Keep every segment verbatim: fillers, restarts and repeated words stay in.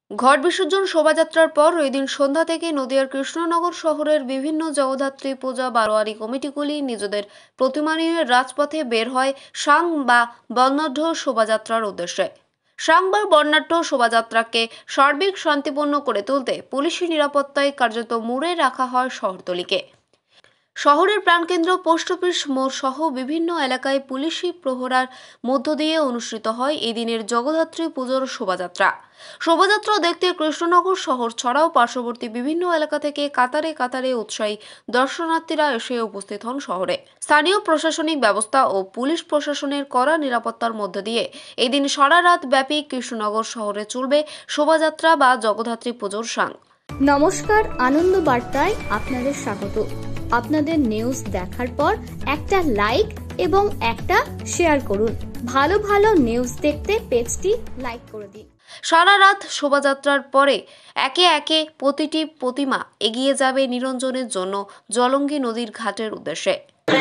ঘট বিসর্জন শোভাযাত্রার পর ওই দিন সন্ধ্যা থেকে নদিয়ার কৃষ্ণনগর শহরের বিভিন্ন জগদ্ধাত্রী পূজা বারোয়ারি কমিটিগুলি নিজেদের প্রতিমা নিয়ে রাজপথে বের হয় সাং বা বর্ণাঢ্য শোভাযাত্রার উদ্দেশ্যে। সাং বা বর্ণাঢ্য শোভাযাত্রাকে সার্বিক শান্তিপূর্ণ করে তুলতে পুলিশি নিরাপত্তায় কার্যত মুড়ে রাখা হয় শহরতলিকে। শহরের প্রাণকেন্দ্র পোস্ট অফিস মোড় সহ বিভিন্ন এলাকায় পুলিশি প্রহরার মধ্য দিয়ে অনুষ্ঠিত হয় এই দিনের জগদ্ধাত্রী পুজোর শোভাযাত্রা। শোভাযাত্রা দেখতে কৃষ্ণনগর শহর ছাড়াও পার্শ্ববর্তী বিভিন্ন এলাকা থেকে কাতারে কাতারে উৎসাহী দর্শনার্থীরা এসে উপস্থিত হন শহরে। স্থানীয় প্রশাসনিক ব্যবস্থা ও পুলিশ প্রশাসনের কড়া নিরাপত্তার মধ্য দিয়ে এই দিন সারা রাত ব্যাপী কৃষ্ণনগর শহরে চলবে শোভাযাত্রা বা জগদ্ধাত্রী পুজোর সাং। নমস্কার, আনন্দ বার্তায় আপনাদের স্বাগত। আপনাদের নিউজ দেখার পর একটা লাইক এবং একটা শেয়ার করুন। ভালো ভালো নিউজ দেখতে পেজটি লাইক করে দিন। সারা রাত শোভাযাত্রার পরে একে একে প্রতিটি প্রতিমা এগিয়ে যাবে নিরঞ্জনের জন্য জলঙ্গি নদীর ঘাটের উদ্দেশ্যে।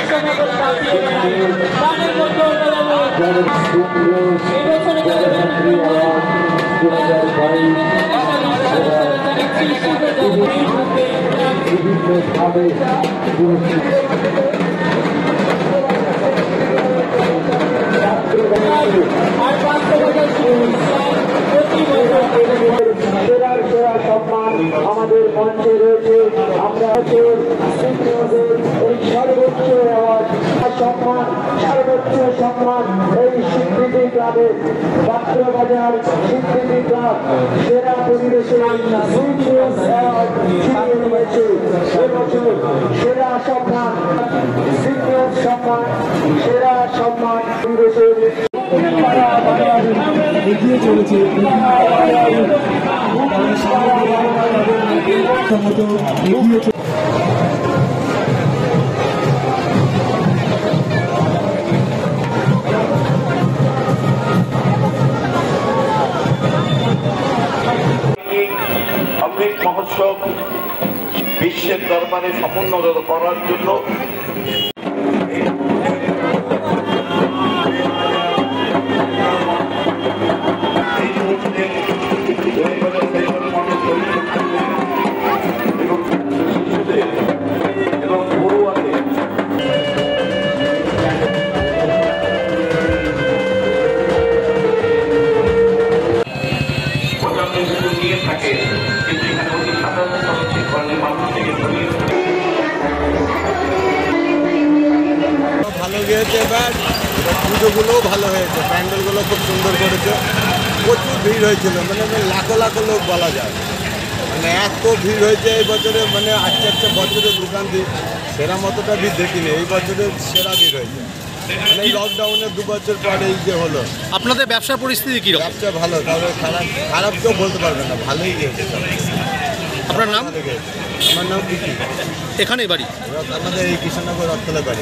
আমাদের মঞ্চে রয়েছে, আমরা সর্বোচ্চ সম্মান সর্বোচ্চ সম্মান এই স্বীকৃতি ক্লাবের পাত্রবাজার স্বীকৃতি ক্লাব সেরা পরিবেশে নিয়েছে এবছর সেরা সম্মান সিনিয়র সম্মান সেরা সম্মান পরিবেশে এগিয়ে চলেছে। অমৃত মহোৎসব বিশ্বের দরবারে সমুন্নত করার জন্য এবং পড়ুয়াদের নিয়ে থাকে, কিন্তু এখানে অতি সাধারণ মানুষ থেকে ভালো গিয়েছে। এবার পুজোগুলোও ভালো হয়েছে, প্যান্ডেলগুলো খুব সুন্দর করেছে। প্রচুর ভিড় হয়েছিল, মানে লাখো লাখো লোক বলা যায়। মানে এত ভিড় হয়েছে এই বছরে, মানে আচ্ছা আচ্ছা বছরের দোকান দিই সেরা মতোটা ভিড় দেখিনি। এই বছরের সেরা ভিড় হয়েছে, মানে এই লকডাউনের দু বছর পরে এই যে হলো। আপনাদের ব্যবসার পরিস্থিতি কী? ব্যবসা ভালো, তবে খারাপ খারাপ কেউ বলতে পারবে না, ভালোই গিয়েছে। আপনার নাম? আমার নাম কিকি, এখানেই বাড়ি? আমাদের এই কৃষ্ণনগর রথতলা বাড়ি।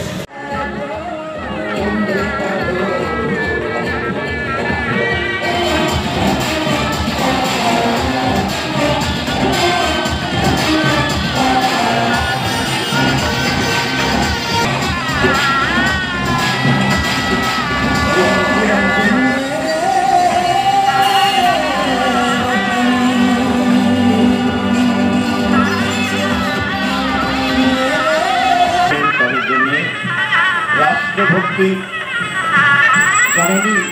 রাষ্ট্রভক্তি জননী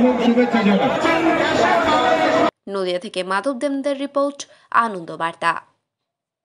নদিয়া থেকে মাধব দেবদের রিপোর্ট, আনন্দ বার্তা।